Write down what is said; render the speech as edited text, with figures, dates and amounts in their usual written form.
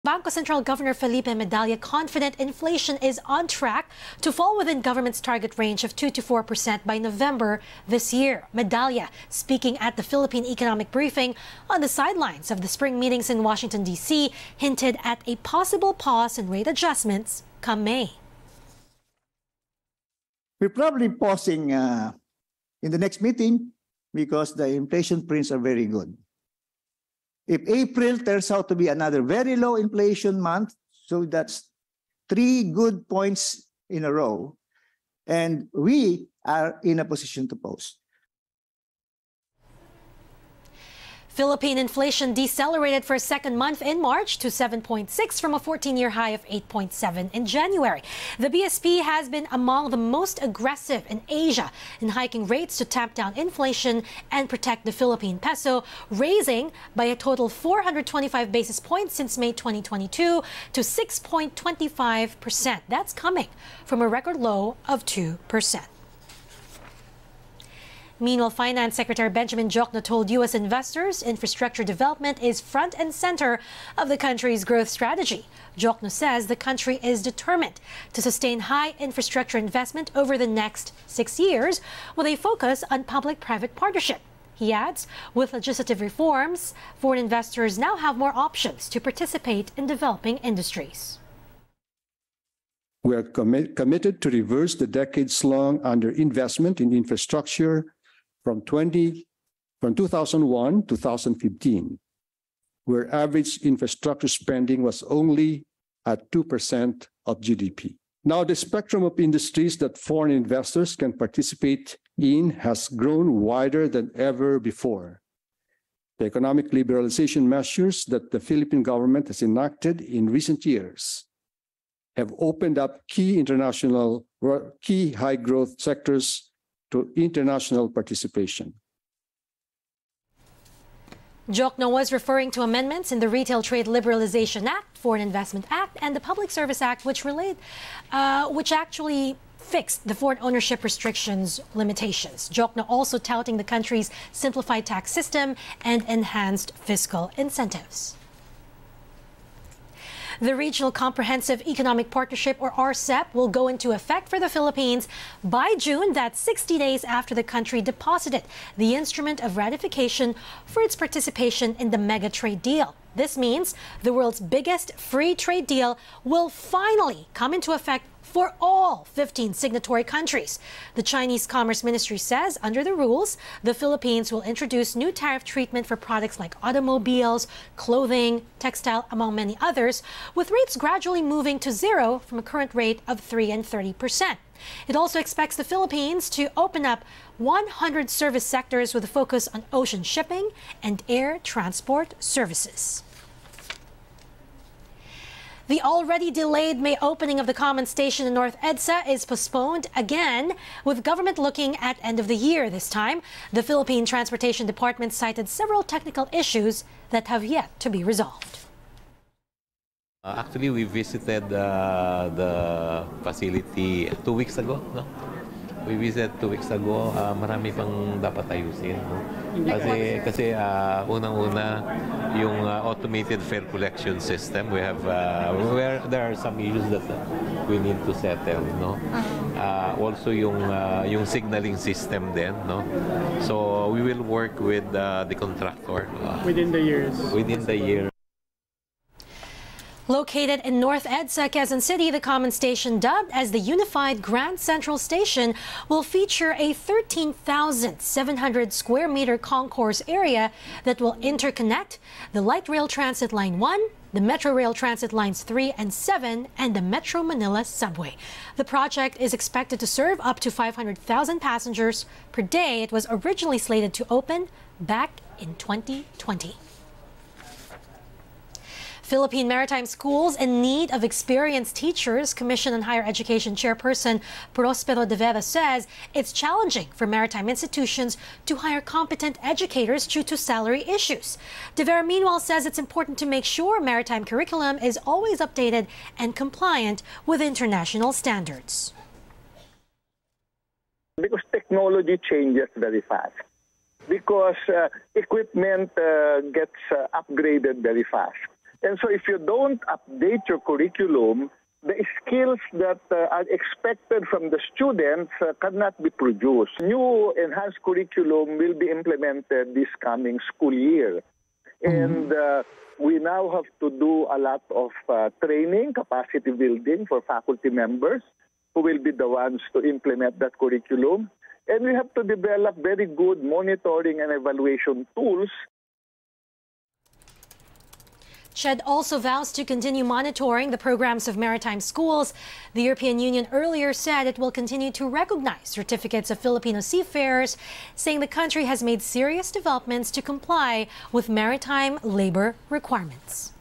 Bangko Sentral Governor Felipe Medalla confident inflation is on track to fall within government's target range of 2 to 4% by November this year. Medalla, speaking at the Philippine Economic Briefing on the sidelines of the spring meetings in Washington, D.C., hinted at a possible pause in rate adjustments come May. We're probably pausing in the next meeting because the inflation prints are very good. If April turns out to be another very low inflation month, so that's 3 good points in a row, and we are in a position to pause. Philippine inflation decelerated for a second month in March to 7.6 from a 14-year high of 8.7 in January. The BSP has been among the most aggressive in Asia in hiking rates to tamp down inflation and protect the Philippine peso, raising by a total 425 basis points since May 2022 to 6.25%. That's coming from a record low of 2%. Meanwhile, Finance Secretary Benjamin Diokno told U.S. investors infrastructure development is front and center of the country's growth strategy. Diokno says the country is determined to sustain high infrastructure investment over the next 6 years with a focus on public-private partnership. He adds, with legislative reforms, foreign investors now have more options to participate in developing industries. We are committed to reverse the decades-long underinvestment in infrastructure from 2001 to 2015, where average infrastructure spending was only at 2% of GDP. Now, the spectrum of industries that foreign investors can participate in has grown wider than ever before. The economic liberalization measures that the Philippine government has enacted in recent years have opened up key high-growth sectors to international participation. Diokno was referring to amendments in the Retail Trade Liberalization Act, Foreign Investment Act, and the Public Service Act, which actually fixed the foreign ownership restrictions limitations. Diokno also touting the country's simplified tax system and enhanced fiscal incentives. The Regional Comprehensive Economic Partnership, or RCEP, will go into effect for the Philippines by June. That's 60 days after the country deposited the instrument of ratification for its participation in the mega trade deal. This means the world's biggest free trade deal will finally come into effect for all 15 signatory countries. The Chinese Commerce Ministry says under the rules, the Philippines will introduce new tariff treatment for products like automobiles, clothing, textile, among many others, with rates gradually moving to zero from a current rate of 3% and 30%. It also expects the Philippines to open up 100 service sectors with a focus on ocean shipping and air transport services. The already delayed May opening of the Common Station in North EDSA is postponed again, with government looking at end of the year this time. The Philippine Transportation Department cited several technical issues that have yet to be resolved. Actually, we visited the facility 2 weeks ago. No? We visited 2 weeks ago. Marami pang dapat ayusin. No? Kasi unang-una, yung automated fare collection system, we have where there are some issues that we need to settle. No? Also yung signaling system din. No? So we will work with the contractor within the years. Within the year. Located in North EDSA, Quezon City, the Common Station, dubbed as the Unified Grand Central Station, will feature a 13,700 square meter concourse area that will interconnect the Light Rail Transit Line 1, the Metro Rail Transit Lines 3 and 7, and the Metro Manila Subway. The project is expected to serve up to 500,000 passengers per day. It was originally slated to open back in 2020. Philippine Maritime Schools in need of experienced teachers. Commission on Higher Education Chairperson Prospero De Vera says it's challenging for maritime institutions to hire competent educators due to salary issues. De Vera, meanwhile, says it's important to make sure maritime curriculum is always updated and compliant with international standards. Because technology changes very fast. Because equipment gets upgraded very fast. And so if you don't update your curriculum, the skills that are expected from the students cannot be produced. New enhanced curriculum will be implemented this coming school year. And we now have to do a lot of training, capacity building for faculty members who will be the ones to implement that curriculum. And we have to develop very good monitoring and evaluation tools. CHED also vows to continue monitoring the programs of maritime schools. The European Union earlier said it will continue to recognize certificates of Filipino seafarers, saying the country has made serious developments to comply with maritime labor requirements.